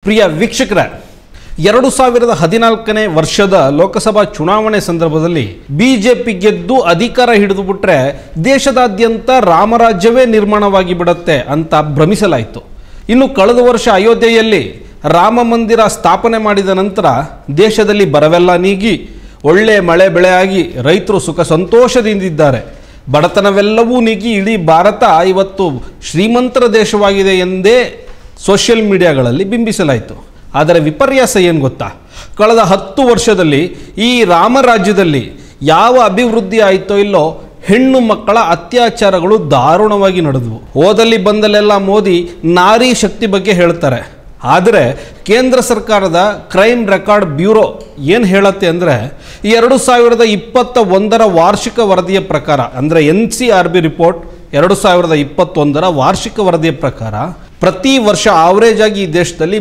ಪ್ರಿಯ ವೀಕ್ಷಕರೇ, 2014ನೇ ವರ್ಷದ ಲೋಕಸಭಾ ಚುನಾವಣೆ ಸಂದರ್ಭದಲ್ಲಿ ಬಿಜೆಪಿ ಗೆದ್ದು ಅಧಿಕಾರ ಹಿಡಿದುಬಿಟ್ರೆ ದೇಶದಾದ್ಯಂತ ರಾಮರಾಜ್ಯವೇ ನಿರ್ಮಾಣವಾಗಿ ಬಿಡುತ್ತೆ ಅಂತ ಭ್ರಮಿಸಲಾಯಿತು. ಇನ್ನು ಕಳೆದ ವರ್ಷ ಅಯೋಧ್ಯೆಯಲ್ಲಿ ರಾಮ ಮಂದಿರ ಸ್ಥಾಪನೆ ಮಾಡಿದ ನಂತರ ದೇಶದಲ್ಲಿ ಬರವೆಲ್ಲ ನೀಗಿ ಒಳ್ಳೆ ಮಳೆ ಬೆಳೆಯಾಗಿ ರೈತರು ಸುಖ ಸಂತೋಷದಿಂದಿದ್ದಾರೆ. ಬಡತನವೆಲ್ಲವೂ ನೀಗಿ ಇಡೀ ಭಾರತ ಇವತ್ತು ಶ್ರೀಮಂತರ ದೇಶವಾಗಿದೆ ಎಂದೇ ಸೋಷಿಯಲ್ ಮೀಡಿಯಾಗಳಲ್ಲಿ ಬಿಂಬಿಸಲಾಯಿತು. ಆದರೆ ವಿಪರ್ಯಾಸ ಏನು ಗೊತ್ತಾ? ಕಳೆದ 10 ವರ್ಷದಲ್ಲಿ ಈ ರಾಮರಾಜ್ಯದಲ್ಲಿ ಯಾವ ಅಭಿವೃದ್ಧಿ ಆಯಿತೋ ಇಲ್ಲೋ ಹೆಣ್ಣು ಮಕ್ಕಳ ಅತ್ಯಾಚಾರಗಳು ದಾರುಣವಾಗಿ ನಡೆದವು. ಓದಲ್ಲಿ ಬಂದಲ್ಲೆಲ್ಲ ಮೋದಿ ನಾರಿ ಶಕ್ತಿ ಬಗ್ಗೆ ಹೇಳ್ತಾರೆ. ಆದರೆ ಕೇಂದ್ರ ಸರ್ಕಾರದ ಕ್ರೈಮ್ ರೆಕಾರ್ಡ್ ಬ್ಯೂರೋ ಏನು ಹೇಳುತ್ತೆ ಅಂದರೆ 2021ರ ವಾರ್ಷಿಕ ವರದಿಯ ಪ್ರಕಾರ, ಅಂದರೆ NCRB ರಿಪೋರ್ಟ್ 2021ರ ವಾರ್ಷಿಕ ವರದಿಯ ಪ್ರಕಾರ ಪ್ರತಿ ವರ್ಷ ಆವರೇಜ್ ಆಗಿ ಈ ದೇಶದಲ್ಲಿ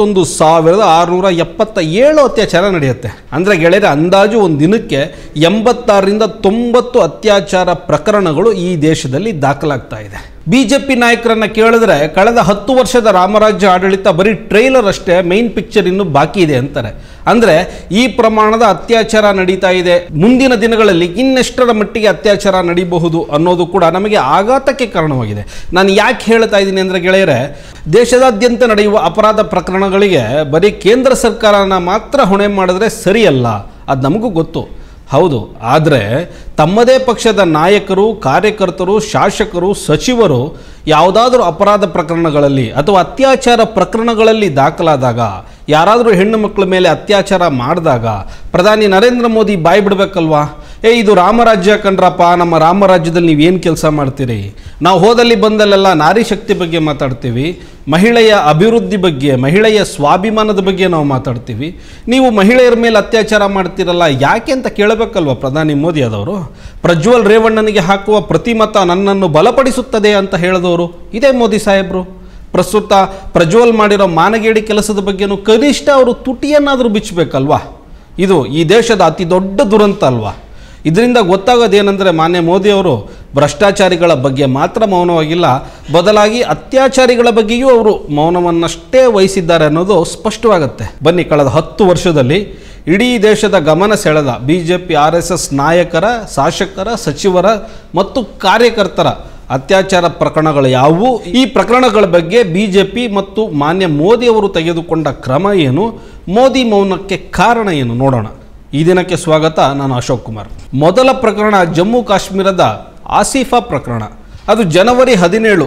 31,677 ಅತ್ಯಾಚಾರ ನಡೆಯುತ್ತೆ. ಅಂದರೆ ಗೆಳೆಯರೆ, ಅಂದಾಜು ಒಂದು ದಿನಕ್ಕೆ 86ರಿಂದ 90 ಅತ್ಯಾಚಾರ ಪ್ರಕರಣಗಳು ಈ ದೇಶದಲ್ಲಿ ದಾಖಲಾಗ್ತಾ ಇದೆ. ಬಿಜೆಪಿ ನಾಯಕರನ್ನ ಕೇಳಿದ್ರೆ ಕಳೆದ 10 ವರ್ಷದ ರಾಮರಾಜ್ಯ ಆಡಳಿತ ಬರೀ ಟ್ರೈಲರ್ ಅಷ್ಟೇ, ಮೈನ್ ಪಿಕ್ಚರ್ ಇನ್ನು ಬಾಕಿ ಇದೆ ಅಂತಾರೆ. ಅಂದರೆ ಈ ಪ್ರಮಾಣದ ಅತ್ಯಾಚಾರ ನಡೀತಾ ಇದೆ, ಮುಂದಿನ ದಿನಗಳಲ್ಲಿ ಇನ್ನೆಷ್ಟರ ಮಟ್ಟಿಗೆ ಅತ್ಯಾಚಾರ ನಡೀಬಹುದು ಅನ್ನೋದು ಕೂಡ ನಮಗೆ ಆಘಾತಕ್ಕೆ ಕಾರಣವಾಗಿದೆ. ನಾನು ಯಾಕೆ ಹೇಳ್ತಾ ಇದ್ದೀನಿ ಅಂದರೆ ಗೆಳೆಯರೆ, ದೇಶದಾದ್ಯಂತ ನಡೆಯುವ ಅಪರಾಧ ಪ್ರಕರಣಗಳಿಗೆ ಬರೀ ಕೇಂದ್ರ ಸರ್ಕಾರನ ಮಾತ್ರ ಹೊಣೆ ಮಾಡಿದ್ರೆ ಸರಿಯಲ್ಲ, ಅದು ನಮಗೂ ಗೊತ್ತು. ಹೌದು, ಆದರೆ ತಮ್ಮದೇ ಪಕ್ಷದ ನಾಯಕರು, ಕಾರ್ಯಕರ್ತರು, ಶಾಸಕರು, ಸಚಿವರು ಯಾವುದಾದ್ರೂ ಅಪರಾಧ ಪ್ರಕರಣಗಳಲ್ಲಿ ಅಥವಾ ಅತ್ಯಾಚಾರ ಪ್ರಕರಣಗಳಲ್ಲಿ ದಾಖಲಾದಾಗ, ಯಾರಾದರೂ ಹೆಣ್ಣು ಮಕ್ಕಳ ಮೇಲೆ ಅತ್ಯಾಚಾರ ಮಾಡಿದಾಗ ಪ್ರಧಾನಿ ನರೇಂದ್ರ ಮೋದಿ ಬಾಯಿ ಬಿಡಬೇಕಲ್ವಾ? ಇದು ರಾಮರಾಜ್ಯ ಕಣ್ರಪ್ಪ, ನಮ್ಮ ರಾಮರಾಜ್ಯದಲ್ಲಿ ನೀವೇನು ಕೆಲಸ ಮಾಡ್ತೀರಿ? ನಾವು ಹೋದಲ್ಲಿ ಬಂದಲ್ಲೆಲ್ಲ ನಾರಿ ಶಕ್ತಿ ಬಗ್ಗೆ ಮಾತಾಡ್ತೀವಿ, ಮಹಿಳೆಯ ಅಭಿವೃದ್ಧಿ ಬಗ್ಗೆ, ಮಹಿಳೆಯ ಸ್ವಾಭಿಮಾನದ ಬಗ್ಗೆ ನಾವು ಮಾತಾಡ್ತೀವಿ. ನೀವು ಮಹಿಳೆಯರ ಮೇಲೆ ಅತ್ಯಾಚಾರ ಮಾಡ್ತೀರಲ್ಲ ಯಾಕೆ ಅಂತ ಕೇಳಬೇಕಲ್ವ ಪ್ರಧಾನಿ ಮೋದಿ ಆದವರು? ಪ್ರಜ್ವಲ್ ರೇವಣ್ಣನಿಗೆ ಹಾಕುವ ಪ್ರತಿಮತ ನನ್ನನ್ನು ಬಲಪಡಿಸುತ್ತದೆ ಅಂತ ಹೇಳಿದವರು ಇದೇ ಮೋದಿ ಸಾಹೇಬರು. ಪ್ರಸ್ತುತ ಪ್ರಜ್ವಲ್ ಮಾಡಿರೋ ಮಾನಗೇಡಿ ಕೆಲಸದ ಬಗ್ಗೆನೂ ಕನಿಷ್ಠ ಅವರು ತುಟಿಯನ್ನಾದರೂ ಬಿಚ್ಚಬೇಕಲ್ವಾ? ಇದು ಈ ದೇಶದ ಅತಿ ದೊಡ್ಡ ದುರಂತ ಅಲ್ವಾ? ಇದರಿಂದ ಗೊತ್ತಾಗೋದೇನೆಂದರೆ, ಮಾನ್ಯ ಮೋದಿಯವರು ಭ್ರಷ್ಟಾಚಾರಿಗಳ ಬಗ್ಗೆ ಮಾತ್ರ ಮೌನವಾಗಿಲ್ಲ, ಬದಲಾಗಿ ಅತ್ಯಾಚಾರಿಗಳ ಬಗ್ಗೆಯೂ ಅವರು ಮೌನವನ್ನಷ್ಟೇ ವಹಿಸಿದ್ದಾರೆ ಅನ್ನೋದು ಸ್ಪಷ್ಟವಾಗುತ್ತೆ. ಬನ್ನಿ, ಕಳೆದ 10 ವರ್ಷದಲ್ಲಿ ಇಡೀ ದೇಶದ ಗಮನ ಸೆಳೆದ ಬಿಜೆಪಿ RSS ನಾಯಕರ, ಶಾಸಕರ, ಸಚಿವರ ಮತ್ತು ಕಾರ್ಯಕರ್ತರ ಅತ್ಯಾಚಾರ ಪ್ರಕರಣಗಳು ಯಾವುವು? ಈ ಪ್ರಕರಣಗಳ ಬಗ್ಗೆ ಬಿಜೆಪಿ ಮತ್ತು ಮಾನ್ಯ ಮೋದಿಯವರು ತೆಗೆದುಕೊಂಡ ಕ್ರಮ ಏನು? ಮೋದಿ ಮೌನಕ್ಕೆ ಕಾರಣ ಏನು? ನೋಡೋಣ. ಈ ದಿನಕ್ಕೆ ಸ್ವಾಗತ. ನಾನು ಅಶೋಕ್ ಕುಮಾರ್. ಮೊದಲ ಪ್ರಕರಣ ಜಮ್ಮು ಕಾಶ್ಮೀರದ ಆಸಿಫಾ ಪ್ರಕರಣ. ಅದು ಜನವರಿ 17,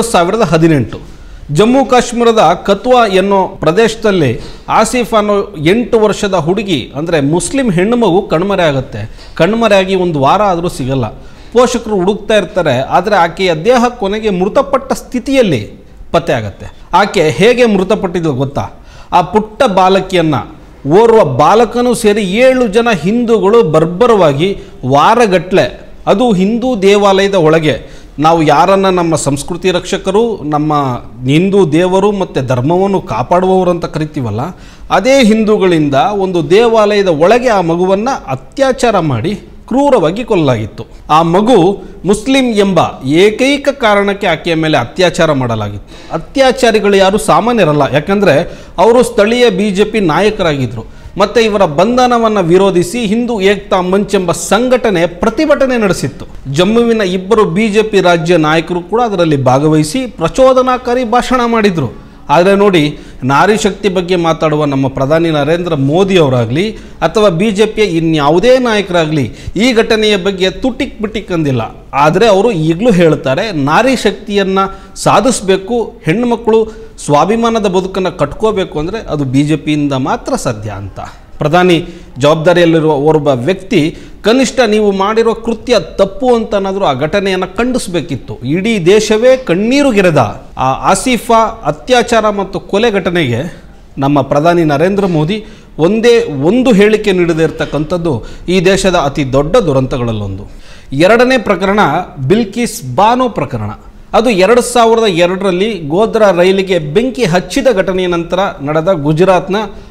2018. ಜಮ್ಮು ಕಾಶ್ಮೀರದ ಕತ್ವಾ ಎನ್ನೋ ಪ್ರದೇಶದಲ್ಲಿ ಆಸಿಫ್ ಅನ್ನೋ 8 ವರ್ಷದ ಹುಡುಗಿ, ಅಂದರೆ ಮುಸ್ಲಿಂ ಹೆಣ್ಣು ಮಗು ಕಣ್ಮರೆ ಆಗುತ್ತೆ. ಕಣ್ಮರೆಯಾಗಿ 1 ವಾರ ಆದರೂ ಸಿಗಲ್ಲ. ಪೋಷಕರು ಹುಡುಕ್ತಾ ಇರ್ತಾರೆ, ಆದರೆ ಆಕೆಯ ದೇಹ ಕೊನೆಗೆ ಮೃತಪಟ್ಟ ಸ್ಥಿತಿಯಲ್ಲಿ ಪತ್ತೆ ಆಗುತ್ತೆ. ಆಕೆ ಹೇಗೆ ಮೃತಪಟ್ಟಿದ್ದು ಗೊತ್ತಾ? ಆ ಪುಟ್ಟ ಬಾಲಕಿಯನ್ನು ಓರ್ವ ಬಾಲಕನೂ ಸೇರಿ 7 ಜನ ಹಿಂದೂಗಳು ಬರ್ಬರವಾಗಿ ವಾರಗಟ್ಟಲೆ, ಅದು ಹಿಂದೂ ದೇವಾಲಯದ ಒಳಗೆ, ನಾವು ಯಾರನ್ನ ನಮ್ಮ ಸಂಸ್ಕೃತಿ ರಕ್ಷಕರು, ನಮ್ಮ ಹಿಂದೂ ದೇವರು ಮತ್ತು ಧರ್ಮವನ್ನು ಕಾಪಾಡುವವರು ಅಂತ ಕರಿತೀವಲ್ಲ, ಅದೇ ಹಿಂದೂಗಳಿಂದ ಒಂದು ದೇವಾಲಯದ ಒಳಗೆ ಆ ಮಗುವನ್ನು ಅತ್ಯಾಚಾರ ಮಾಡಿ ಕ್ರೂರವಾಗಿ ಕೊಲ್ಲಲಾಗಿತ್ತು. ಆ ಮಗು ಮುಸ್ಲಿಂ ಎಂಬ ಏಕೈಕ ಕಾರಣಕ್ಕೆ ಆಕೆಯ ಮೇಲೆ ಅತ್ಯಾಚಾರ ಮಾಡಲಾಗಿತ್ತು. ಅತ್ಯಾಚಾರಿಗಳು ಯಾರು ಸಾಮಾನ್ಯರಲ್ಲ, ಯಾಕಂದರೆ ಅವರು ಸ್ಥಳೀಯ ಬಿಜೆಪಿ ನಾಯಕರಾಗಿದ್ದರು. ಮತ್ತು ಇವರ ಬಂಧನವನ್ನು ವಿರೋಧಿಸಿ ಹಿಂದೂ ಏಕ್ತಾ ಮಂಚ್ ಎಂಬ ಸಂಘಟನೆ ಪ್ರತಿಭಟನೆ ನಡೆಸಿತ್ತು. ಜಮ್ಮುವಿನ 2 ಬಿಜೆಪಿ ರಾಜ್ಯ ನಾಯಕರು ಕೂಡ ಅದರಲ್ಲಿ ಭಾಗವಹಿಸಿ ಪ್ರಚೋದನಾಕಾರಿ ಭಾಷಣ ಮಾಡಿದರು. ಆದರೆ ನೋಡಿ, ನಾರಿ ಶಕ್ತಿ ಬಗ್ಗೆ ಮಾತಾಡುವ ನಮ್ಮ ಪ್ರಧಾನಿ ನರೇಂದ್ರ ಮೋದಿ ಅವರಾಗಲಿ ಅಥವಾ ಬಿಜೆಪಿಯ ಇನ್ಯಾವುದೇ ನಾಯಕರಾಗಲಿ ಈ ಘಟನೆಯ ಬಗ್ಗೆ ತುಟಿಕ್ ಬಿಟ್ಟಿಕ್ ಅಂದಿಲ್ಲ. ಆದರೆ ಅವರು ಈಗಲೂ ಹೇಳ್ತಾರೆ, ನಾರಿ ಶಕ್ತಿಯನ್ನು ಸಾಧಿಸಬೇಕು, ಹೆಣ್ಣುಮಕ್ಕಳು ಸ್ವಾಭಿಮಾನದ ಬದುಕನ್ನು ಕಟ್ಕೋಬೇಕು ಅಂದರೆ ಅದು ಬಿಜೆಪಿಯಿಂದ ಮಾತ್ರ ಸಾಧ್ಯ ಅಂತ. ಪ್ರಧಾನಿ ಜವಾಬ್ದಾರಿಯಲ್ಲಿರುವ ಓರ್ವ ವ್ಯಕ್ತಿ ಕನಿಷ್ಠ ನೀವು ಮಾಡಿರೋ ಕೃತ್ಯ ತಪ್ಪು ಅಂತನಾದರೂ ಆ ಘಟನೆಯನ್ನು ಖಂಡಿಸಬೇಕಿತ್ತು. ಇಡೀ ದೇಶವೇ ಕಣ್ಣೀರುಗೆರೆದ ಆ ಆಸಿಫಾ ಅತ್ಯಾಚಾರ ಮತ್ತು ಕೊಲೆ ಘಟನೆಗೆ ನಮ್ಮ ಪ್ರಧಾನಿ ನರೇಂದ್ರ ಮೋದಿ ಒಂದೇ ಒಂದು ಹೇಳಿಕೆ ನೀಡದೇ ಇರತಕ್ಕಂಥದ್ದು ಈ ದೇಶದ ಅತಿ ದೊಡ್ಡ ದುರಂತಗಳಲ್ಲೊಂದು. 2ನೇ ಪ್ರಕರಣ ಬಿಲ್ಕಿಸ್ ಬಾನೋ ಪ್ರಕರಣ. ಅದು 2002ರಲ್ಲಿ ಗೋಧ್ರಾ ರೈಲಿಗೆ ಬೆಂಕಿ ಹಚ್ಚಿದ ಘಟನೆಯ ನಂತರ ನಡೆದ ಗುಜರಾತ್ನ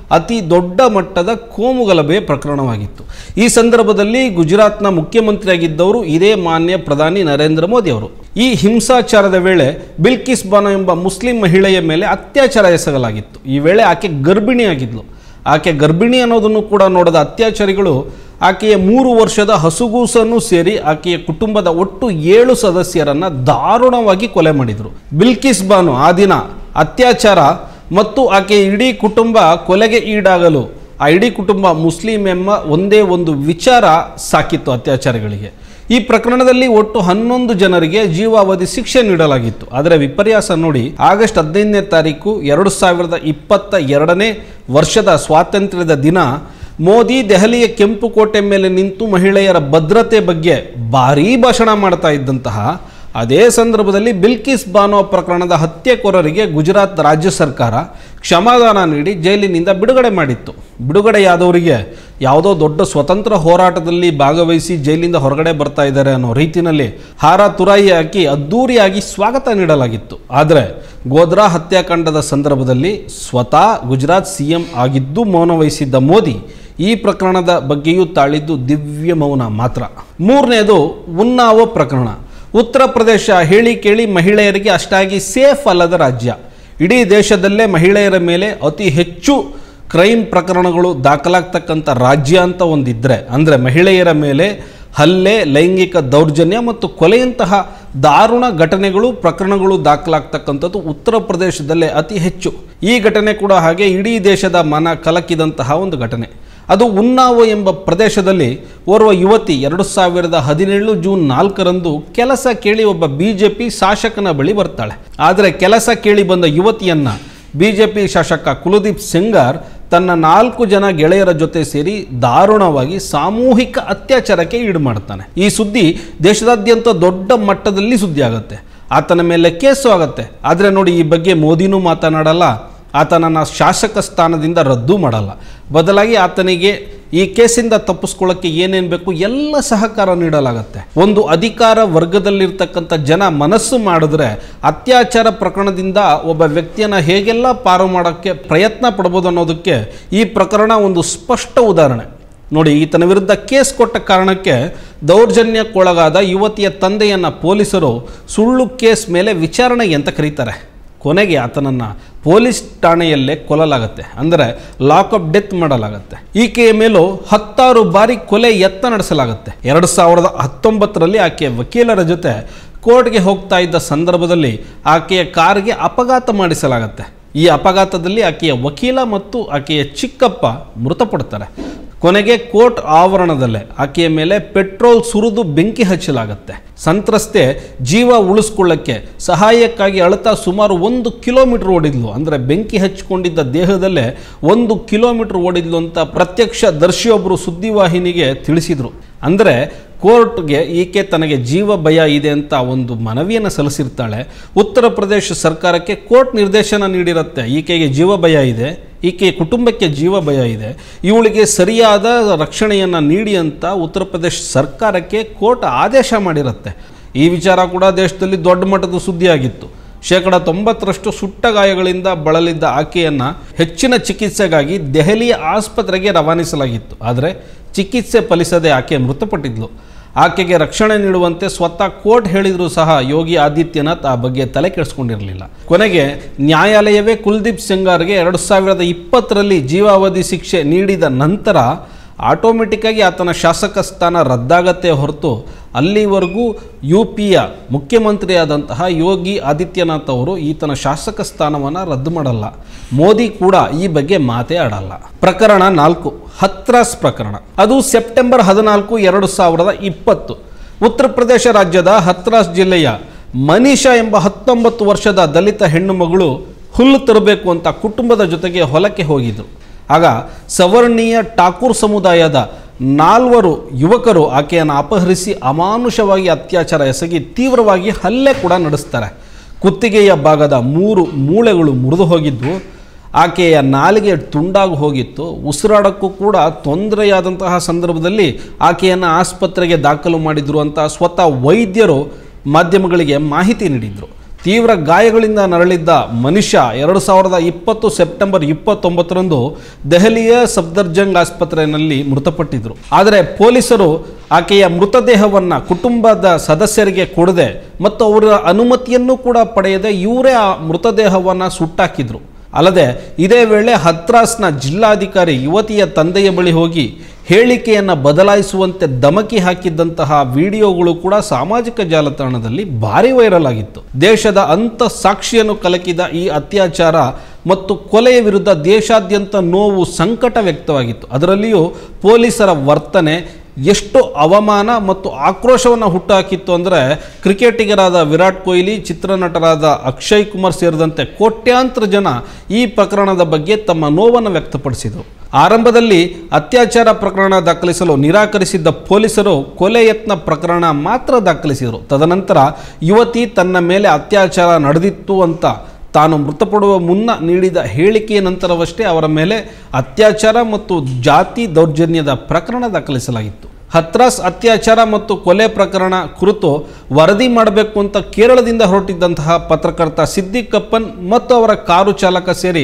ಅತಿ ದೊಡ್ಡ ಮಟ್ಟದ ಕೋಮುಗಲಭೆ ಪ್ರಕರಣವಾಗಿತ್ತು. ಈ ಸಂದರ್ಭದಲ್ಲಿ ಗುಜರಾತ್ನ ಮುಖ್ಯಮಂತ್ರಿಯಾಗಿದ್ದವರು ಇದೇ ಮಾನ್ಯ ಪ್ರಧಾನಿ ನರೇಂದ್ರ ಮೋದಿ ಅವರು. ಈ ಹಿಂಸಾಚಾರದ ವೇಳೆ ಬಿಲ್ಕಿಸ್ ಬಾನೋ ಎಂಬ ಮುಸ್ಲಿಂ ಮಹಿಳೆಯ ಮೇಲೆ ಅತ್ಯಾಚಾರ ಎಸಗಲಾಗಿತ್ತು. ಈ ವೇಳೆ ಆಕೆ ಗರ್ಭಿಣಿಯಾಗಿದ್ಲು. ಆಕೆ ಗರ್ಭಿಣಿ ಅನ್ನೋದನ್ನು ಕೂಡ ನೋಡದ ಅತ್ಯಾಚಾರಿಗಳು ಆಕೆಯ 3 ವರ್ಷದ ಹಸುಗೂಸನ್ನು ಸೇರಿ ಆಕೆಯ ಕುಟುಂಬದ ಒಟ್ಟು 7 ಸದಸ್ಯರನ್ನು ದಾರುಣವಾಗಿ ಕೊಲೆ ಮಾಡಿದರು. ಬಿಲ್ಕಿಸ್ ಬಾನು ಆ ದಿನ ಅತ್ಯಾಚಾರ ಮತ್ತು ಆಕೆಯ ಇಡೀ ಕುಟುಂಬ ಕೊಲೆಗೆ ಈಡಾಗಲು ಆ ಇಡೀ ಕುಟುಂಬ ಮುಸ್ಲಿಂ ಎಂಬ ಒಂದೇ ಒಂದು ವಿಚಾರ ಸಾಕಿತ್ತು ಅತ್ಯಾಚಾರಿಗಳಿಗೆ. ಈ ಪ್ರಕರಣದಲ್ಲಿ ಒಟ್ಟು 11 ಜನರಿಗೆ ಜೀವಾವಧಿ ಶಿಕ್ಷೆ ನೀಡಲಾಗಿತ್ತು. ಆದರೆ ವಿಪರ್ಯಾಸ ನೋಡಿ, ಆಗಸ್ಟ್ 15ನೇ ತಾರೀಕು 2022ನೇ ವರ್ಷದ ಸ್ವಾತಂತ್ರ್ಯದ ದಿನ ಮೋದಿ ದೆಹಲಿಯ ಕೆಂಪು ಕೋಟೆ ಮೇಲೆ ನಿಂತು ಮಹಿಳೆಯರ ಭದ್ರತೆ ಬಗ್ಗೆ ಭಾರೀ ಭಾಷಣ ಮಾಡ್ತಾ ಇದ್ದಂತಹ ಅದೇ ಸಂದರ್ಭದಲ್ಲಿ ಬಿಲ್ಕಿಸ್ ಬಾನೋ ಪ್ರಕರಣದ ಹತ್ಯೆಕೋರರಿಗೆ ಗುಜರಾತ್ ರಾಜ್ಯ ಸರ್ಕಾರ ಕ್ಷಮಾದಾನ ನೀಡಿ ಜೈಲಿನಿಂದ ಬಿಡುಗಡೆ ಮಾಡಿತ್ತು. ಬಿಡುಗಡೆಯಾದವರಿಗೆ ಯಾವುದೋ ದೊಡ್ಡ ಸ್ವತಂತ್ರ ಹೋರಾಟದಲ್ಲಿ ಭಾಗವಹಿಸಿ ಜೈಲಿಂದ ಹೊರಗಡೆ ಬರ್ತಾ ಇದ್ದಾರೆ ಅನ್ನೋ ರೀತಿಯಲ್ಲಿ ಹಾರ ತುರಾಯಿ ಹಾಕಿ ಅದ್ದೂರಿಯಾಗಿ ಸ್ವಾಗತ ನೀಡಲಾಗಿತ್ತು. ಆದರೆ ಗೋಧ್ರಾ ಹತ್ಯಾಕಾಂಡದ ಸಂದರ್ಭದಲ್ಲಿ ಸ್ವತಃ ಗುಜರಾತ್ CM ಆಗಿದ್ದು ಮೌನ ವಹಿಸಿದ್ದ ಮೋದಿ ಈ ಪ್ರಕರಣದ ಬಗ್ಗೆಯೂ ತಾಳಿದ್ದು ದಿವ್ಯ ಮೌನ ಮಾತ್ರ. ಮೂರನೇದು ಉನ್ನಾವೋ ಪ್ರಕರಣ. ಉತ್ತರ ಪ್ರದೇಶ ಹೇಳಿ ಕೇಳಿ ಮಹಿಳೆಯರಿಗೆ ಅಷ್ಟಾಗಿ ಸೇಫ್ ಅಲ್ಲದ ರಾಜ್ಯ. ಇಡೀ ದೇಶದಲ್ಲೇ ಮಹಿಳೆಯರ ಮೇಲೆ ಅತಿ ಹೆಚ್ಚು ಕ್ರೈಮ್ ಪ್ರಕರಣಗಳು ದಾಖಲಾಗ್ತಕ್ಕಂಥ ರಾಜ್ಯ ಅಂತ ಒಂದಿದ್ರೆ ಅಂದರೆ ಮಹಿಳೆಯರ ಮೇಲೆ ಹಲ್ಲೆ, ಲೈಂಗಿಕ ದೌರ್ಜನ್ಯ ಮತ್ತು ಕೊಲೆಯಂತಹ ದಾರುಣ ಪ್ರಕರಣಗಳು ದಾಖಲಾಗ್ತಕ್ಕಂಥದ್ದು ಉತ್ತರ ಪ್ರದೇಶದಲ್ಲೇ ಅತಿ ಹೆಚ್ಚು. ಈ ಘಟನೆ ಕೂಡ ಹಾಗೆ ಇಡೀ ದೇಶದ ಮನ ಕಲಕಿದಂತಹ ಒಂದು ಘಟನೆ. ಅದು ಉನ್ನಾವೋ ಎಂಬ ಪ್ರದೇಶದಲ್ಲಿ ಓರ್ವ ಯುವತಿ 2017 ಜೂನ್ 4ರಂದು ಕೆಲಸ ಕೇಳಿ ಒಬ್ಬ BJP ಶಾಸಕನ ಬಳಿ ಬರ್ತಾಳೆ. ಆದರೆ ಕೆಲಸ ಕೇಳಿ ಬಂದ ಯುವತಿಯನ್ನ BJP ಶಾಸಕ ಕುಲದೀಪ್ ಸೆಂಗಾರ್ ತನ್ನ 4 ಜನ ಗೆಳೆಯರ ಜೊತೆ ಸೇರಿ ದಾರುಣವಾಗಿ ಸಾಮೂಹಿಕ ಅತ್ಯಾಚಾರಕ್ಕೆ ಈಡು ಮಾಡ್ತಾನೆ. ಈ ಸುದ್ದಿ ದೇಶದಾದ್ಯಂತ ದೊಡ್ಡ ಮಟ್ಟದಲ್ಲಿ ಸುದ್ದಿ ಆಗುತ್ತೆ. ಆತನ ಮೇಲೆ ಕೇಸು ಆಗುತ್ತೆ. ಆದರೆ ನೋಡಿ, ಈ ಬಗ್ಗೆ ಮೋದಿನೂ ಮಾತನಾಡಲ್ಲ, ಆತನನ್ನು ಶಾಸಕ ಸ್ಥಾನದಿಂದ ರದ್ದು ಮಾಡಲ್ಲ. ಬದಲಾಗಿ ಆತನಿಗೆ ಈ ಕೇಸಿಂದ ತಪ್ಪಿಸ್ಕೊಳ್ಳೋಕ್ಕೆ ಏನೇನು ಬೇಕು ಎಲ್ಲ ಸಹಕಾರ ನೀಡಲಾಗುತ್ತೆ. ಒಂದು ಅಧಿಕಾರ ವರ್ಗದಲ್ಲಿರ್ತಕ್ಕಂಥ ಜನ ಮನಸ್ಸು ಮಾಡಿದ್ರೆ ಅತ್ಯಾಚಾರ ಪ್ರಕರಣದಿಂದ ಒಬ್ಬ ವ್ಯಕ್ತಿಯನ್ನು ಹೇಗೆಲ್ಲ ಪಾರು ಮಾಡೋಕ್ಕೆ ಪ್ರಯತ್ನ ಪಡ್ಬೋದು ಅನ್ನೋದಕ್ಕೆ ಈ ಪ್ರಕರಣ ಒಂದು ಸ್ಪಷ್ಟ ಉದಾಹರಣೆ. ನೋಡಿ, ಈತನ ವಿರುದ್ಧ ಕೇಸ್ ಕೊಟ್ಟ ಕಾರಣಕ್ಕೆ ದೌರ್ಜನ್ಯಕ್ಕೊಳಗಾದ ಯುವತಿಯ ತಂದೆಯನ್ನು ಪೊಲೀಸರು ಸುಳ್ಳು ಕೇಸ್ ಮೇಲೆ ವಿಚಾರಣೆಗೆ ಅಂತ ಕರೀತಾರೆ. ಕೊನೆಗೆ ಆತನನ್ನು ಪೊಲೀಸ್ ಠಾಣೆಯಲ್ಲೇ ಕೊಲ್ಲಲಾಗುತ್ತೆ, ಅಂದರೆ ಲಾಕಪ್ ಡೆತ್ ಮಾಡಲಾಗುತ್ತೆ. ಈಕೆಯ ಮೇಲೂ 10 ಬಾರಿ ಕೊಲೆ ಯತ್ನ ನಡೆಸಲಾಗುತ್ತೆ. 2019ರಲ್ಲಿ ಆಕೆಯ ವಕೀಲರ ಜೊತೆ ಕೋರ್ಟ್ಗೆ ಹೋಗ್ತಾ ಇದ್ದ ಸಂದರ್ಭದಲ್ಲಿ ಆಕೆಯ ಕಾರಿಗೆ ಅಪಘಾತ ಮಾಡಿಸಲಾಗುತ್ತೆ. ಈ ಅಪಘಾತದಲ್ಲಿ ಆಕೆಯ ವಕೀಲ ಮತ್ತು ಆಕೆಯ ಚಿಕ್ಕಪ್ಪ ಮೃತಪಡ್ತಾರೆ. ಕೊನೆಗೆ ಕೋರ್ಟ್ ಆವರಣದಲ್ಲೇ ಆಕೆಯ ಮೇಲೆ ಪೆಟ್ರೋಲ್ ಸುರಿದು ಬೆಂಕಿ ಹಚ್ಚಲಾಗುತ್ತೆ. ಸಂತ್ರಸ್ತೆ ಜೀವ ಉಳಿಸ್ಕೊಳ್ಳಕ್ಕೆ ಸಹಾಯಕ್ಕಾಗಿ ಅಳುತ್ತಾ ಸುಮಾರು 1 ಕಿಲೋಮೀಟರ್ ಓಡಿದ್ಲು. ಅಂದರೆ ಬೆಂಕಿ ಹಚ್ಚಿಕೊಂಡಿದ್ದ ದೇಹದಲ್ಲೇ 1 ಕಿಲೋಮೀಟರ್ ಓಡಿದ್ಲು ಅಂತ ಪ್ರತ್ಯಕ್ಷದರ್ಶಿಯೊಬ್ಬರು ಸುದ್ದಿವಾಹಿನಿಗೆ ತಿಳಿಸಿದರು. ಅಂದರೆ ಕೋರ್ಟ್ಗೆ ಈಕೆ ತನಗೆ ಜೀವ ಭಯ ಇದೆ ಅಂತ ಒಂದು ಮನವಿಯನ್ನು ಸಲ್ಲಿಸಿರ್ತಾಳೆ. ಉತ್ತರ ಪ್ರದೇಶ ಸರ್ಕಾರಕ್ಕೆ ಕೋರ್ಟ್ ನಿರ್ದೇಶನ ನೀಡಿರುತ್ತೆ, ಈಕೆಗೆ ಜೀವ ಭಯ ಇದೆ, ಈಕೆಯ ಕುಟುಂಬಕ್ಕೆ ಜೀವ ಭಯ ಇದೆ, ಇವಳಿಗೆ ಸರಿಯಾದ ರಕ್ಷಣೆಯನ್ನು ನೀಡಿ ಅಂತ ಉತ್ತರ ಪ್ರದೇಶ ಸರ್ಕಾರಕ್ಕೆ ಕೋರ್ಟ್ ಆದೇಶ ಮಾಡಿರುತ್ತೆ. ಈ ವಿಚಾರ ಕೂಡ ದೇಶದಲ್ಲಿ ದೊಡ್ಡ ಮಟ್ಟದ ಸುದ್ದಿಯಾಗಿತ್ತು. 90% ಸುಟ್ಟ ಗಾಯಗಳಿಂದ ಬಳಲಿದ್ದ ಆಕೆಯನ್ನು ಹೆಚ್ಚಿನ ಚಿಕಿತ್ಸೆಗಾಗಿ ದೆಹಲಿಯ ಆಸ್ಪತ್ರೆಗೆ ರವಾನಿಸಲಾಗಿತ್ತು. ಆದರೆ ಚಿಕಿತ್ಸೆ ಫಲಿಸದೆ ಆಕೆ ಮೃತಪಟ್ಟಿದ್ಲು. ಆಕೆಗೆ ರಕ್ಷಣೆ ನೀಡುವಂತೆ ಸ್ವತಃ ಕೋರ್ಟ್ ಹೇಳಿದರೂ ಸಹ ಯೋಗಿ ಆದಿತ್ಯನಾಥ್ ಆ ಬಗ್ಗೆ ತಲೆ ಕೆಡಿಸ್ಕೊಂಡಿರಲಿಲ್ಲ. ಕೊನೆಗೆ ನ್ಯಾಯಾಲಯವೇ ಕುಲದೀಪ್ ಸೆಂಗಾರ್ಗೆ 2020ರಲ್ಲಿ ಜೀವಾವಧಿ ಶಿಕ್ಷೆ ನೀಡಿದ ನಂತರ ಆಟೋಮೆಟಿಕ್ಕಾಗಿ ಆತನ ಶಾಸಕ ಸ್ಥಾನ ರದ್ದಾಗತ್ತೆ ಹೊರತು ಅಲ್ಲಿವರೆಗೂ UPಯ ಮುಖ್ಯಮಂತ್ರಿಯಾದಂತಹ ಯೋಗಿ ಆದಿತ್ಯನಾಥ್ ಅವರು ಈತನ ಶಾಸಕ ಸ್ಥಾನವನ್ನು ರದ್ದು ಮಾಡಲ್ಲ. ಮೋದಿ ಕೂಡ ಈ ಬಗ್ಗೆ ಮಾತೇ ಆಡಲ್ಲ. ಪ್ರಕರಣ 4, ಹತ್ರಾಸ್ ಪ್ರಕರಣ. ಅದು ಸೆಪ್ಟೆಂಬರ್ 14, 2020 ಉತ್ತರ ಪ್ರದೇಶ ರಾಜ್ಯದ ಹತ್ರಾಸ್ ಜಿಲ್ಲೆಯ ಮನೀಷಾ ಎಂಬ 19 ವರ್ಷದ ದಲಿತ ಹೆಣ್ಣು ಮಗಳು ಹುಲ್ಲು ತರಬೇಕು ಅಂತ ಕುಟುಂಬದ ಜೊತೆಗೆ ಹೊಲಕ್ಕೆ ಹೋಗಿದ್ರು. ಆಗ ಸವರ್ಣೀಯ ಠಾಕೂರ್ ಸಮುದಾಯದ 4 ಯುವಕರು ಆಕೆಯನ್ನು ಅಪಹರಿಸಿ ಅಮಾನುಷವಾಗಿ ಅತ್ಯಾಚಾರ ಎಸಗಿ ತೀವ್ರವಾಗಿ ಹಲ್ಲೆ ಕೂಡ ನಡೆಸ್ತಾರೆ. ಕುತ್ತಿಗೆಯ ಭಾಗದ 3 ಮೂಳೆಗಳು ಮುರಿದು ಹೋಗಿದ್ದು, ಆಕೆಯ ನಾಲಿಗೆ ತುಂಡಾಗಿ ಹೋಗಿತ್ತು. ಉಸಿರಾಡಕ್ಕೂ ಕೂಡ ತೊಂದರೆಯಾದಂತಹ ಸಂದರ್ಭದಲ್ಲಿ ಆಕೆಯನ್ನು ಆಸ್ಪತ್ರೆಗೆ ದಾಖಲು ಮಾಡಿದ್ರು ಅಂತ ಸ್ವತಃ ವೈದ್ಯರು ಮಾಧ್ಯಮಗಳಿಗೆ ಮಾಹಿತಿ ನೀಡಿದರು. ತೀವ್ರ ಗಾಯಗಳಿಂದ ನರಳಿದ್ದ ಮನಿಷಾ 2020 ಸೆಪ್ಟೆಂಬರ್ 29ರಂದು ದೆಹಲಿಯ ಸಫ್ದರ್ಜಂಗ್ ಆಸ್ಪತ್ರೆಯಲ್ಲಿ ಮೃತಪಟ್ಟಿದ್ದರು. ಆದರೆ ಪೊಲೀಸರು ಆಕೆಯ ಮೃತದೇಹವನ್ನು ಕುಟುಂಬದ ಸದಸ್ಯರಿಗೆ ಕೊಡದೆ ಮತ್ತು ಅವರ ಅನುಮತಿಯನ್ನು ಕೂಡ ಪಡೆಯದೆ ಇವರೇ ಆ ಮೃತದೇಹವನ್ನು ಸುಟ್ಟಾಕಿದ್ರು. ಅಲ್ಲದೆ ಇದೇ ವೇಳೆ ಹತ್ರಾಸ್ನ ಜಿಲ್ಲಾಧಿಕಾರಿ ಯುವತಿಯ ತಂದೆಯ ಬಳಿ ಹೋಗಿ ಹೇಳಿಕೆಯನ್ನು ಬದಲಾಯಿಸುವಂತೆ ಧಮಕಿ ಹಾಕಿದ್ದಂತಹ ವಿಡಿಯೋಗಳು ಕೂಡ ಸಾಮಾಜಿಕ ಜಾಲತಾಣದಲ್ಲಿ ಭಾರಿ ವೈರಲ್ ಆಗಿತ್ತು. ದೇಶದ ಅಂತಃಸಾಕ್ಷಿಯನ್ನು ಕಲಕಿದ ಈ ಅತ್ಯಾಚಾರ ಮತ್ತು ಕೊಲೆಯ ವಿರುದ್ಧ ದೇಶಾದ್ಯಂತ ನೋವು, ಸಂಕಟ ವ್ಯಕ್ತವಾಗಿತ್ತು. ಅದರಲ್ಲಿಯೂ ಪೊಲೀಸರ ವರ್ತನೆ ಎಷ್ಟು ಅವಮಾನ ಮತ್ತು ಆಕ್ರೋಶವನ್ನು ಹುಟ್ಟುಹಾಕಿತ್ತು ಅಂದರೆ, ಕ್ರಿಕೆಟಿಗರಾದ ವಿರಾಟ್ ಕೊಹ್ಲಿ, ಚಿತ್ರನಟರಾದ ಅಕ್ಷಯ್ ಕುಮಾರ್ ಸೇರಿದಂತೆ ಕೋಟ್ಯಾಂತರ ಜನ ಈ ಪ್ರಕರಣದ ಬಗ್ಗೆ ತಮ್ಮ ನೋವನ್ನು ವ್ಯಕ್ತಪಡಿಸಿದರು. ಆರಂಭದಲ್ಲಿ ಅತ್ಯಾಚಾರ ಪ್ರಕರಣ ದಾಖಲಿಸಲು ನಿರಾಕರಿಸಿದ್ದ ಪೊಲೀಸರು ಕೊಲೆ ಯತ್ನ ಪ್ರಕರಣ ಮಾತ್ರ ದಾಖಲಿಸಿದರು. ತದನಂತರ ಯುವತಿ ತನ್ನ ಮೇಲೆ ಅತ್ಯಾಚಾರ ನಡೆದಿತ್ತು ಅಂತ ತಾನು ಮೃತಪಡುವ ಮುನ್ನ ನೀಡಿದ ಹೇಳಿಕೆಯ ನಂತರವಷ್ಟೇ ಅವರ ಮೇಲೆ ಅತ್ಯಾಚಾರ ಮತ್ತು ಜಾತಿ ದೌರ್ಜನ್ಯದ ಪ್ರಕರಣ ದಾಖಲಿಸಲಾಗಿತ್ತು. ಹತ್ರಾಸ್ ಅತ್ಯಾಚಾರ ಮತ್ತು ಕೊಲೆ ಪ್ರಕರಣ ಕುರಿತು ವರದಿ ಮಾಡಬೇಕು ಅಂತ ಕೇರಳದಿಂದ ಹೊರಟಿದ್ದಂತಹ ಪತ್ರಕರ್ತ ಸಿದ್ದಿಕ್ ಕಪ್ಪನ್ ಮತ್ತು ಅವರ ಕಾರು ಚಾಲಕ ಸೇರಿ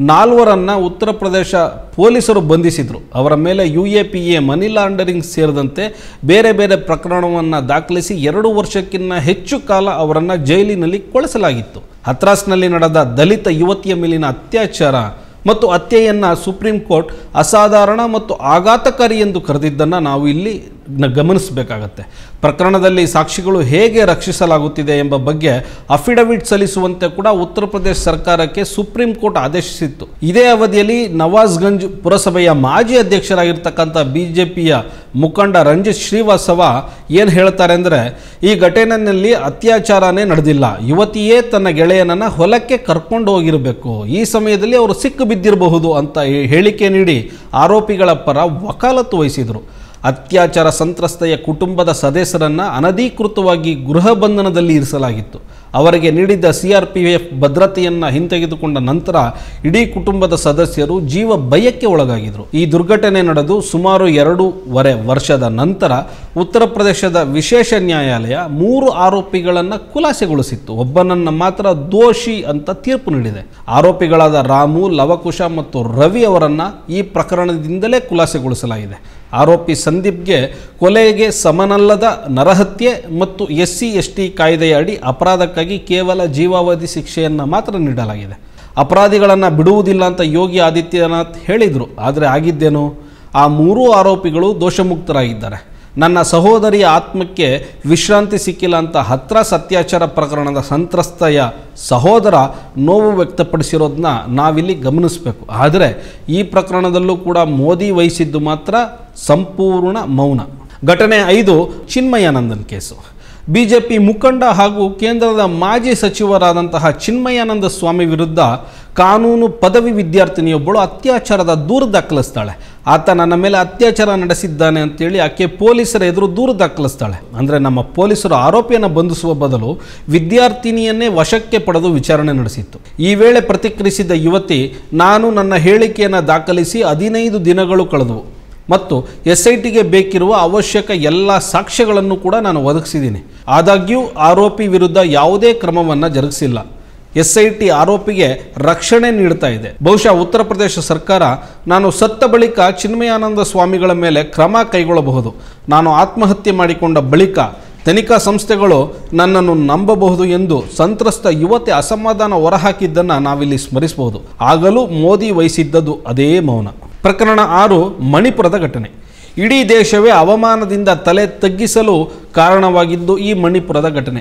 4 ಉತ್ತರ ಪ್ರದೇಶ ಪೊಲೀಸರು ಬಂಧಿಸಿದರು. ಅವರ ಮೇಲೆ UAPA, ಮನಿ ಲಾಂಡರಿಂಗ್ ಸೇರಿದಂತೆ ಬೇರೆ ಬೇರೆ ಪ್ರಕರಣವನ್ನು ದಾಖಲಿಸಿ 2 ವರ್ಷಕ್ಕಿಂತ ಹೆಚ್ಚು ಕಾಲ ಅವರನ್ನು ಜೈಲಿನಲ್ಲಿ ಕೊಳಿಸಲಾಗಿತ್ತು. ಹತ್ರಾಸ್ನಲ್ಲಿ ನಡೆದ ದಲಿತ ಯುವತಿಯ ಮೇಲಿನ ಅತ್ಯಾಚಾರ ಮತ್ತು ಹತ್ಯೆಯನ್ನು ಸುಪ್ರೀಂ ಕೋರ್ಟ್ ಅಸಾಧಾರಣ ಮತ್ತು ಆಘಾತಕಾರಿ ಎಂದು ಕರೆದಿದ್ದನ್ನು ನಾವು ಇಲ್ಲಿ ಗಮನಿಸಬೇಕಾಗತ್ತೆ. ಪ್ರಕರಣದಲ್ಲಿ ಸಾಕ್ಷಿಗಳು ಹೇಗೆ ರಕ್ಷಿಸಲಾಗುತ್ತಿದೆ ಎಂಬ ಬಗ್ಗೆ ಅಫಿಡವಿಟ್ ಸಲ್ಲಿಸುವಂತೆ ಕೂಡ ಉತ್ತರ ಪ್ರದೇಶ ಸರ್ಕಾರಕ್ಕೆ ಸುಪ್ರೀಂ ಕೋರ್ಟ್ ಆದೇಶಿಸಿತ್ತು. ಇದೇ ಅವಧಿಯಲ್ಲಿ ನವಾಜ್ಗಂಜ್ ಪುರಸಭೆಯ ಮಾಜಿ ಅಧ್ಯಕ್ಷರಾಗಿರ್ತಕ್ಕಂಥ BJPಯ ಮುಖಂಡ ರಂಜಿತ್ ಶ್ರೀವಾಸ್ತವ ಏನು ಹೇಳ್ತಾರೆ ಅಂದರೆ, ಈ ಘಟನೆಯಲ್ಲಿ ಅತ್ಯಾಚಾರನೇ ನಡೆದಿಲ್ಲ, ಯುವತಿಯೇ ತನ್ನ ಗೆಳೆಯನನ್ನು ಹೊಲಕ್ಕೆ ಕರ್ಕೊಂಡು ಹೋಗಿರಬೇಕು, ಈ ಸಮಯದಲ್ಲಿ ಅವರು ಸಿಕ್ಕು ಬಿದ್ದಿರಬಹುದು ಅಂತ ಹೇಳಿಕೆ ನೀಡಿ ಆರೋಪಿಗಳ ಪರ ವಕಾಲತ್ತು ವಹಿಸಿದರು. ಅತ್ಯಾಚಾರ ಸಂತ್ರಸ್ತೆಯ ಕುಟುಂಬದ ಸದಸ್ಯರನ್ನು ಅನಧಿಕೃತವಾಗಿ ಗೃಹ ಬಂಧನದಲ್ಲಿ ಇರಿಸಲಾಗಿತ್ತು. ಅವರಿಗೆ ನೀಡಿದ್ದ CRPF ಭದ್ರತೆಯನ್ನು ಹಿಂತೆಗೆದುಕೊಂಡ ನಂತರ ಇಡೀ ಕುಟುಂಬದ ಸದಸ್ಯರು ಜೀವ ಭಯಕ್ಕೆ ಒಳಗಾಗಿದ್ದರು. ಈ ದುರ್ಘಟನೆ ನಡೆದು ಸುಮಾರು 2.5 ವರ್ಷದ ನಂತರ ಉತ್ತರ ಪ್ರದೇಶದ ವಿಶೇಷ ನ್ಯಾಯಾಲಯ 3 ಆರೋಪಿಗಳನ್ನು ಖುಲಾಸೆಗೊಳಿಸಿತ್ತು. ಒಬ್ಬನನ್ನು ಮಾತ್ರ ದೋಷಿ ಅಂತ ತೀರ್ಪು ನೀಡಿದೆ. ಆರೋಪಿಗಳಾದ ರಾಮು, ಲವಕುಶ ಮತ್ತು ರವಿ ಅವರನ್ನು ಈ ಪ್ರಕರಣದಿಂದಲೇ ಖುಲಾಸೆಗೊಳಿಸಲಾಗಿದೆ. ಆರೋಪಿ ಸಂದೀಪ್ಗೆ ಕೊಲೆಗೆ ಸಮನಲ್ಲದ ನರಹತ್ಯೆ ಮತ್ತು SC/ST ಕಾಯ್ದೆಯ ಅಡಿ ಅಪರಾಧಕ್ಕಾಗಿ ಕೇವಲ ಜೀವಾವಧಿ ಶಿಕ್ಷೆಯನ್ನು ಮಾತ್ರ ನೀಡಲಾಗಿದೆ. ಅಪರಾಧಿಗಳನ್ನು ಬಿಡುವುದಿಲ್ಲ ಅಂತ ಯೋಗಿ ಆದಿತ್ಯನಾಥ್ ಹೇಳಿದರು. ಆದರೆ ಆಗಿದ್ದೇನು? ಆ 3 ಆರೋಪಿಗಳು ದೋಷಮುಕ್ತರಾಗಿದ್ದಾರೆ. ನನ್ನ ಸಹೋದರಿಯ ಆತ್ಮಕ್ಕೆ ವಿಶ್ರಾಂತಿ ಸಿಕ್ಕಿಲ್ಲ ಅಂತ ಹತ್ರಾಸ್ ಅತ್ಯಾಚಾರ ಪ್ರಕರಣದ ಸಂತ್ರಸ್ತೆಯ ಸಹೋದರ ನೋವು ವ್ಯಕ್ತಪಡಿಸಿರೋದನ್ನ ನಾವಿಲ್ಲಿ ಗಮನಿಸಬೇಕು. ಆದರೆ ಈ ಪ್ರಕರಣದಲ್ಲೂ ಕೂಡ ಮೋದಿ ವಹಿಸಿದ್ದು ಮಾತ್ರ ಸಂಪೂರ್ಣ ಮೌನ. ಘಟನೆ 5 ಚಿನ್ಮಯಾನಂದನ್ ಕೇಸು. BJP ಮುಖಂಡ ಹಾಗೂ ಕೇಂದ್ರದ ಮಾಜಿ ಸಚಿವರಾದಂತಹ ಚಿನ್ಮಯಾನಂದ ಸ್ವಾಮಿ ವಿರುದ್ಧ ಕಾನೂನು ಪದವಿ ವಿದ್ಯಾರ್ಥಿನಿಯೊಬ್ಬಳು ಅತ್ಯಾಚಾರದ ದೂರು ದಾಖಲಿಸ್ತಾಳೆ. ಆತ ನನ್ನ ಮೇಲೆ ಅತ್ಯಾಚಾರ ನಡೆಸಿದ್ದಾನೆ ಅಂತೇಳಿ ಆಕೆ ಪೊಲೀಸರ ಎದುರು ದೂರು ದಾಖಲಿಸ್ತಾಳೆ. ಅಂದರೆ ನಮ್ಮ ಪೊಲೀಸರು ಆರೋಪಿಯನ್ನು ಬಂಧಿಸುವ ಬದಲು ವಿದ್ಯಾರ್ಥಿನಿಯನ್ನೇ ವಶಕ್ಕೆ ಪಡೆದು ವಿಚಾರಣೆ ನಡೆಸಿತ್ತು. ಈ ವೇಳೆ ಪ್ರತಿಕ್ರಿಯಿಸಿದ ಯುವತಿ, ನಾನು ನನ್ನ ಹೇಳಿಕೆಯನ್ನು ದಾಖಲಿಸಿ 15 ದಿನಗಳು ಕಳೆದವು ಮತ್ತು SITಗೆ ಬೇಕಿರುವ ಅವಶ್ಯಕ ಎಲ್ಲ ಸಾಕ್ಷ್ಯಗಳನ್ನು ಕೂಡ ನಾನು ಒದಗಿಸಿದ್ದೀನಿ. ಆದಾಗ್ಯೂ ಆರೋಪಿ ವಿರುದ್ಧ ಯಾವುದೇ ಕ್ರಮವನ್ನು ಜರುಗಿಸಿಲ್ಲ. SIT ಆರೋಪಿಗೆ ರಕ್ಷಣೆ ನೀಡ್ತಾ ಇದೆ. ಬಹುಶಃ ಉತ್ತರ ಪ್ರದೇಶ ಸರ್ಕಾರ ನಾನು ಸತ್ತ ಬಳಿಕ ಚಿನ್ಮಯಾನಂದ ಸ್ವಾಮಿಗಳ ಮೇಲೆ ಕ್ರಮ ಕೈಗೊಳ್ಳಬಹುದು. ನಾನು ಆತ್ಮಹತ್ಯೆ ಮಾಡಿಕೊಂಡ ಬಳಿಕ ತನಿಖಾ ಸಂಸ್ಥೆಗಳು ನನ್ನನ್ನು ನಂಬಬಹುದು ಎಂದು ಸಂತ್ರಸ್ತ ಯುವತಿ ಅಸಮಾಧಾನ ಹೊರಹಾಕಿದ್ದನ್ನು ನಾವಿಲ್ಲಿ ಸ್ಮರಿಸಬಹುದು. ಆಗಲೂ ಮೋದಿ ವಹಿಸಿದ್ದದ್ದು ಅದೇ ಮೌನ. ಪ್ರಕರಣ 6 ಮಣಿಪುರದ ಘಟನೆ. ಇಡೀ ದೇಶವೇ ಅವಮಾನದಿಂದ ತಲೆ ತಗ್ಗಿಸಲು ಕಾರಣವಾಗಿದ್ದು ಈ ಮಣಿಪುರದ ಘಟನೆ.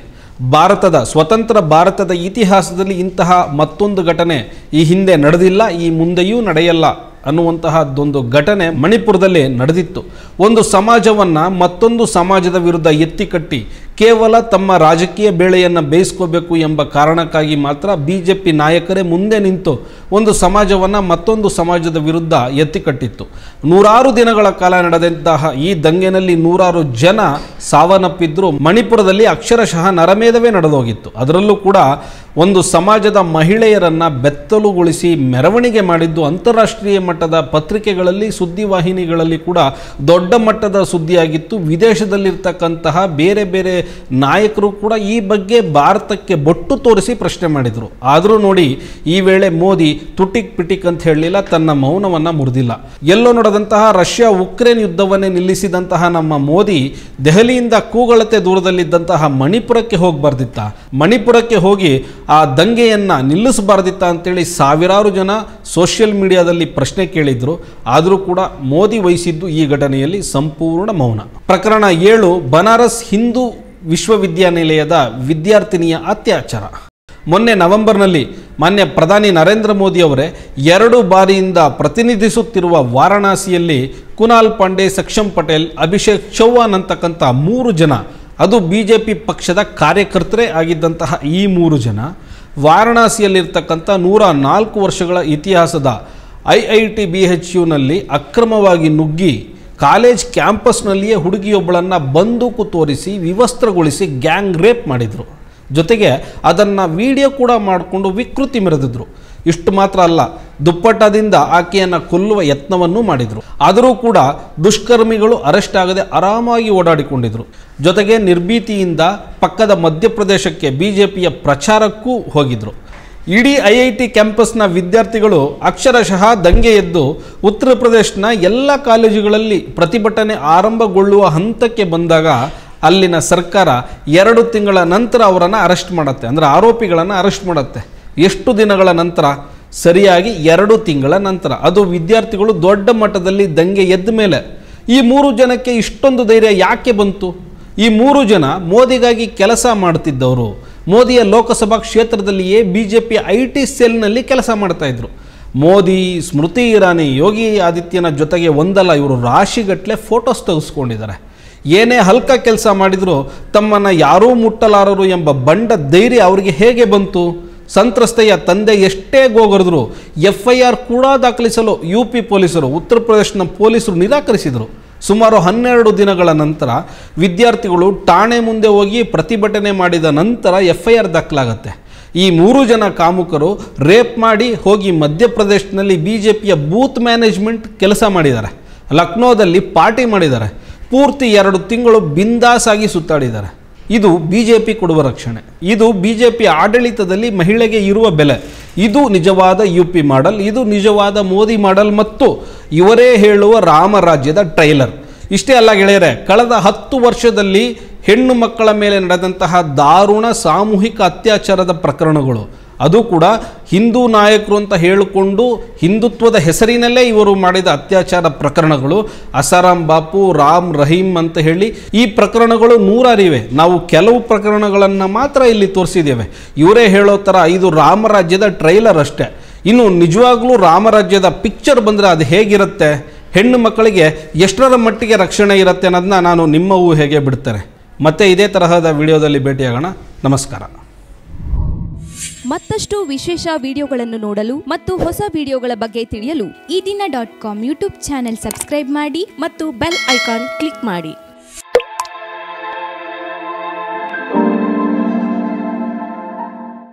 ಸ್ವತಂತ್ರ ಭಾರತದ ಇತಿಹಾಸದಲ್ಲಿ ಇಂತಹ ಮತ್ತೊಂದು ಘಟನೆ ಈ ಹಿಂದೆ ನಡೆದಿಲ್ಲ, ಈ ಮುಂದೆಯೂ ನಡೆಯಲ್ಲ ಅನ್ನುವಂತಹದ್ದೊಂದು ಘಟನೆ ಮಣಿಪುರದಲ್ಲಿ ನಡೆದಿತ್ತು. ಒಂದು ಸಮಾಜವನ್ನು ಮತ್ತೊಂದು ಸಮಾಜದ ವಿರುದ್ಧ ಎತ್ತಿಕಟ್ಟಿ ಕೇವಲ ತಮ್ಮ ರಾಜಕೀಯ ಬೇಳೆಯನ್ನು ಬೇಯಿಸ್ಕೋಬೇಕು ಎಂಬ ಕಾರಣಕ್ಕಾಗಿ ಮಾತ್ರ BJP ನಾಯಕರೇ ಮುಂದೆ ನಿಂತು ಒಂದು ಸಮಾಜವನ್ನು ಮತ್ತೊಂದು ಸಮಾಜದ ವಿರುದ್ಧ ಎತ್ತಿಕಟ್ಟಿತ್ತು. 100 ದಿನಗಳ ಕಾಲ ನಡೆದಂತಹ ಈ ದಂಗೆನಲ್ಲಿ 100 ಜನ ಸಾವನ್ನಪ್ಪಿದ್ರು. ಮಣಿಪುರದಲ್ಲಿ ಅಕ್ಷರಶಃ ನರಮೇಧವೇ ನಡೆದೋಗಿತ್ತು. ಅದರಲ್ಲೂ ಕೂಡ ಒಂದು ಸಮಾಜದ ಮಹಿಳೆಯರನ್ನು ಬೆತ್ತಲುಗೊಳಿಸಿ ಮೆರವಣಿಗೆ ಮಾಡಿದ್ದು ಅಂತಾರಾಷ್ಟ್ರೀಯ ಮಟ್ಟದ ಪತ್ರಿಕೆಗಳಲ್ಲಿ, ಸುದ್ದಿವಾಹಿನಿಗಳಲ್ಲಿ ಕೂಡ ದೊಡ್ಡ ಮಟ್ಟದ ಸುದ್ದಿಯಾಗಿತ್ತು. ವಿದೇಶದಲ್ಲಿರ್ತಕ್ಕಂತಹ ಬೇರೆ ಬೇರೆ ನಾಯಕರು ಕೂಡ ಈ ಬಗ್ಗೆ ಭಾರತಕ್ಕೆ ಬೊಟ್ಟು ತೋರಿಸಿ ಪ್ರಶ್ನೆ ಮಾಡಿದರು. ಆದರೂ ನೋಡಿ ಈ ವೇಳೆ ಮೋದಿ ತುಟಿಕ್ ಪಿಟಿಕ್ ಅಂತ ಹೇಳಲಿಲ್ಲ, ತನ್ನ ಮೌನವನ್ನು ಮುರಿದಿಲ್ಲ. ಎಲ್ಲೋ ನಡೆದಂತಹ ರಷ್ಯಾ ಉಕ್ರೇನ್ ಯುದ್ಧವನ್ನೇ ನಿಲ್ಲಿಸಿದಂತಹ ನಮ್ಮ ಮೋದಿ ದೆಹಲಿಯಿಂದ ಕೂಗಳತೆ ದೂರದಲ್ಲಿದ್ದಂತಹ ಮಣಿಪುರಕ್ಕೆ ಹೋಗಬಾರ್ದಿತ್ತ, ಮಣಿಪುರಕ್ಕೆ ಹೋಗಿ ಆ ದಂಗೆಯನ್ನ ನಿಲ್ಲಿಸಬಾರ್ದಿತ್ತ ಅಂತೇಳಿ ಸಾವಿರಾರು ಜನ ಸೋಷಿಯಲ್ ಮೀಡಿಯಾದಲ್ಲಿ ಪ್ರಶ್ನೆ ಕೇಳಿದ್ರು. ಆದರೂ ಕೂಡ ಮೋದಿ ವಹಿಸಿದ್ದು ಈ ಘಟನೆಯಲ್ಲಿ ಸಂಪೂರ್ಣ ಮೌನ. ಪ್ರಕರಣ 7, ಬನಾರಸ್ ಹಿಂದೂ ವಿಶ್ವವಿದ್ಯಾನಿಲಯದ ವಿದ್ಯಾರ್ಥಿನಿಯ ಅತ್ಯಾಚಾರ. ಮೊನ್ನೆ ನವೆಂಬರ್ನಲ್ಲಿ ಮಾನ್ಯ ಪ್ರಧಾನಿ ನರೇಂದ್ರ ಮೋದಿ ಅವರೇ 2 ಬಾರಿಯಿಂದ ಪ್ರತಿನಿಧಿಸುತ್ತಿರುವ ವಾರಾಣಸಿಯಲ್ಲಿ ಕುನಾಲ್ ಪಾಂಡೆ, ಸಕ್ಷಮ್ ಪಟೇಲ್, ಅಭಿಷೇಕ್ ಚೌಹಾಣ್ ಅಂತಕ್ಕಂಥ 3 ಜನ, ಅದು ಬಿಜೆಪಿ ಪಕ್ಷದ ಕಾರ್ಯಕರ್ತರೇ ಆಗಿದ್ದಂತಹ ಈ 3 ಜನ ವಾರಾಣಸಿಯಲ್ಲಿರ್ತಕ್ಕಂಥ 104 ವರ್ಷಗಳ ಇತಿಹಾಸದ IIT BHUನಲ್ಲಿ ಅಕ್ರಮವಾಗಿ ನುಗ್ಗಿ ಕಾಲೇಜ್ ಕ್ಯಾಂಪಸ್ನಲ್ಲಿಯೇ ಹುಡುಗಿಯೊಬ್ಬಳನ್ನು ಬಂದೂಕು ತೋರಿಸಿ ವಿವಸ್ತ್ರಗೊಳಿಸಿ ಗ್ಯಾಂಗ್ ರೇಪ್ ಮಾಡಿದರು. ಜೊತೆಗೆ ಅದನ್ನು ವಿಡಿಯೋ ಕೂಡ ಮಾಡಿಕೊಂಡು ವಿಕೃತಿ ಮೆರೆದಿದ್ರು. ಇಷ್ಟು ಮಾತ್ರ ಅಲ್ಲ, ದುಪ್ಪಟ್ಟದಿಂದ ಆಕೆಯನ್ನು ಕೊಲ್ಲುವ ಯತ್ನವನ್ನೂ ಮಾಡಿದರು. ಆದರೂ ಕೂಡ ದುಷ್ಕರ್ಮಿಗಳು ಅರೆಸ್ಟ್ ಆಗದೆ ಆರಾಮಾಗಿ ಓಡಾಡಿಕೊಂಡಿದ್ರು. ಜೊತೆಗೆ ನಿರ್ಭೀತಿಯಿಂದ ಪಕ್ಕದ ಮಧ್ಯಪ್ರದೇಶಕ್ಕೆ ಬಿಜೆಪಿಯ ಪ್ರಚಾರಕ್ಕೂ ಹೋಗಿದ್ರು. ಇಡೀ IIT ಕ್ಯಾಂಪಸ್ನ ವಿದ್ಯಾರ್ಥಿಗಳು ಅಕ್ಷರಶಃ ದಂಗೆ ಎದ್ದು ಉತ್ತರ ಪ್ರದೇಶನ ಎಲ್ಲ ಕಾಲೇಜುಗಳಲ್ಲಿ ಪ್ರತಿಭಟನೆ ಆರಂಭಗೊಳ್ಳುವ ಹಂತಕ್ಕೆ ಬಂದಾಗ ಅಲ್ಲಿನ ಸರ್ಕಾರ 2 ತಿಂಗಳ ನಂತರ ಅವರನ್ನು ಅರೆಸ್ಟ್ ಮಾಡುತ್ತೆ, ಅಂದರೆ ಆರೋಪಿಗಳನ್ನು ಅರೆಸ್ಟ್ ಮಾಡುತ್ತೆ. ಎಷ್ಟು ದಿನಗಳ ನಂತರ? ಸರಿಯಾಗಿ 2 ತಿಂಗಳ ನಂತರ. ಅದು ವಿದ್ಯಾರ್ಥಿಗಳು ದೊಡ್ಡ ಮಟ್ಟದಲ್ಲಿ ದಂಗೆ ಎದ್ದ ಮೇಲೆ. ಈ 3 ಜನಕ್ಕೆ ಇಷ್ಟೊಂದು ಧೈರ್ಯ ಯಾಕೆ ಬಂತು? ಈ 3 ಜನ ಮೋದಿಗಾಗಿ ಕೆಲಸ ಮಾಡ್ತಿದ್ದವರು. ಮೋದಿಯ ಲೋಕಸಭಾ ಕ್ಷೇತ್ರದಲ್ಲಿಯೇ ಬಿಜೆಪಿ IT ಸೆಲ್ನಲ್ಲಿ ಕೆಲಸ ಮಾಡ್ತಾ ಇದ್ರು. ಮೋದಿ, ಸ್ಮೃತಿ ಇರಾನಿ, ಯೋಗಿ ಆದಿತ್ಯನ ಜೊತೆಗೆ ಒಂದಲ್ಲ ಇವರು ರಾಶಿಗಟ್ಟಲೆ ಫೋಟೋಸ್ ತೆಗೆಸ್ಕೊಂಡಿದ್ದಾರೆ. ಏನೇ ಹಲ್ಕ ಕೆಲಸ ಮಾಡಿದರೂ ತಮ್ಮನ್ನು ಯಾರೂ ಮುಟ್ಟಲಾರರು ಎಂಬ ಬಂಡ ಧೈರ್ಯ ಅವರಿಗೆ ಹೇಗೆ ಬಂತು? ಸಂತ್ರಸ್ತೆಯ ತಂದೆ ಎಷ್ಟೇ ಗೋಗರಿದ್ರು FIR ಕೂಡ ದಾಖಲಿಸಲು UP ಪೊಲೀಸರು, ಉತ್ತರ ಪ್ರದೇಶನ ಪೊಲೀಸರು ನಿರಾಕರಿಸಿದರು. ಸುಮಾರು 12 ದಿನಗಳ ನಂತರ ವಿದ್ಯಾರ್ಥಿಗಳು ಠಾಣೆ ಮುಂದೆ ಹೋಗಿ ಪ್ರತಿಭಟನೆ ಮಾಡಿದ ನಂತರ FIR ದಾಖಲಾಗುತ್ತೆ. ಈ 3 ಜನ ಕಾಮುಕರು ರೇಪ್ ಮಾಡಿ ಹೋಗಿ ಮಧ್ಯಪ್ರದೇಶದಲ್ಲಿ ಬಿಜೆಪಿಯ ಬೂತ್ ಮ್ಯಾನೇಜ್ಮೆಂಟ್ ಕೆಲಸ ಮಾಡಿದ್ದಾರೆ. ಲಕ್ನೋದಲ್ಲಿ ಪಾರ್ಟಿ ಮಾಡಿದ್ದಾರೆ. ಪೂರ್ತಿ 2 ತಿಂಗಳು ಬಿಂದಾಸ್ ಆಗಿ ಸುತ್ತಾಡಿದ್ದಾರೆ. ಇದು ಬಿಜೆಪಿ ಕೊಡುವ ರಕ್ಷಣೆ. ಇದು ಬಿಜೆಪಿ ಆಡಳಿತದಲ್ಲಿ ಮಹಿಳೆಗೆ ಇರುವ ಬೆಲೆ. ಇದು ನಿಜವಾದ UP ಮಾಡೆಲ್, ಇದು ನಿಜವಾದ ಮೋದಿ ಮಾಡೆಲ್ ಮತ್ತು ಇವರೇ ಹೇಳುವ ರಾಮರಾಜ್ಯದ ಟ್ರೈಲರ್. ಇಷ್ಟೇ ಅಲ್ಲ ಗೆಳೆಯರೆ, ಕಳೆದ 10 ವರ್ಷದಲ್ಲಿ ಹೆಣ್ಣು ಮಕ್ಕಳ ಮೇಲೆ ನಡೆದಂತಹ ದಾರುಣ ಸಾಮೂಹಿಕ ಅತ್ಯಾಚಾರದ ಪ್ರಕರಣಗಳು, ಅದು ಕೂಡ ಹಿಂದೂ ನಾಯಕರು ಅಂತ ಹೇಳಿಕೊಂಡು ಹಿಂದುತ್ವದ ಹೆಸರಿನಲ್ಲೇ ಇವರು ಮಾಡಿದ ಅತ್ಯಾಚಾರ ಪ್ರಕರಣಗಳು, ಅಸಾರಾಂ ಬಾಪು, ರಾಮ್ ರಹೀಂ ಅಂತ ಹೇಳಿ ಈ ಪ್ರಕರಣಗಳು 100 ಇವೆ. ನಾವು ಕೆಲವು ಪ್ರಕರಣಗಳನ್ನು ಮಾತ್ರ ಇಲ್ಲಿ ತೋರಿಸಿದ್ದೇವೆ. ಇವರೇ ಹೇಳೋ ಥರ ಇದು ರಾಮರಾಜ್ಯದ ಟ್ರೈಲರ್ ಅಷ್ಟೇ. ಇನ್ನು ನಿಜವಾಗ್ಲೂ ರಾಮರಾಜ್ಯದ ಪಿಕ್ಚರ್ ಬಂದರೆ ಅದು ಹೇಗಿರುತ್ತೆ, ಹೆಣ್ಣು ಮಕ್ಕಳಿಗೆ ಎಷ್ಟರ ಮಟ್ಟಿಗೆ ರಕ್ಷಣೆ ಇರುತ್ತೆ ಅನ್ನೋದನ್ನ ನಾನು ನಿಮ್ಮ ಊಹೆಗೆ ಬಿಡ್ತೇನೆ. ಮತ್ತೆ ಇದೇ ತರಹದ ವಿಡಿಯೋದಲ್ಲಿ ಭೇಟಿಯಾಗೋಣ. ನಮಸ್ಕಾರ. ಮತ್ತಷ್ಟು ವಿಶೇಷ ವಿಡಿಯೋಗಳನ್ನು ನೋಡಲು ಮತ್ತು ಹೊಸ ವಿಡಿಯೋಗಳ ಬಗ್ಗೆ ತಿಳಿಯಲು eDina.com ಯೂಟ್ಯೂಬ್ ಚಾನೆಲ್ ಸಬ್ಸ್ಕ್ರೈಬ್ ಮಾಡಿ ಮತ್ತು ಬೆಲ್ ಐಕಾನ್ ಕ್ಲಿಕ್ ಮಾಡಿ.